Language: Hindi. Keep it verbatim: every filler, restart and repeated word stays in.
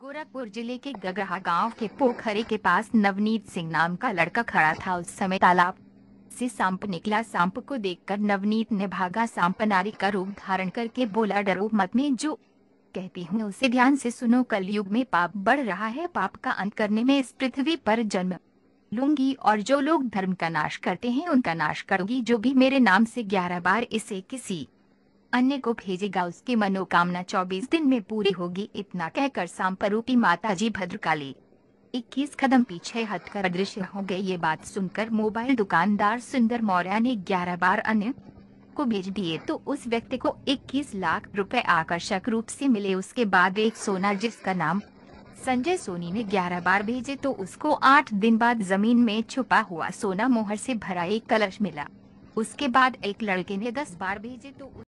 गोरखपुर जिले के गगहा गांव के पोखरे के पास नवनीत सिंह नाम का लड़का खड़ा था। उस समय तालाब से सांप निकला। सांप को देखकर नवनीत ने भागा। सांप नारी का रूप धारण करके बोला, डरो मत, मैं जो कहती हूँ उसे ध्यान से सुनो। कलयुग में पाप बढ़ रहा है, पाप का अंत करने में इस पृथ्वी पर जन्म लूंगी और जो लोग धर्म का नाश करते हैं उनका नाश करूंगी। जो भी मेरे नाम से ग्यारह बार इसे किसी अन्य को भेजेगा उसकी मनोकामना चौबीस दिन में पूरी होगी। इतना कहकर सांप रूपी माताजी भद्रकाली इक्कीस कदम पीछे हटकर अदृश्य हो गई। ये बात सुनकर मोबाइल दुकानदार सुंदर मौर्य ने ग्यारह बार अन्य को भेज दिए तो उस व्यक्ति को इक्कीस लाख रुपए आकर्षक रूप से मिले। उसके बाद एक सोना जिसका नाम संजय सोनी ने ग्यारह बार भेजे तो उसको आठ दिन बाद जमीन में छुपा हुआ सोना मोहर से भरा एक कलश मिला। उसके बाद एक लड़के ने दस बार भेजे तो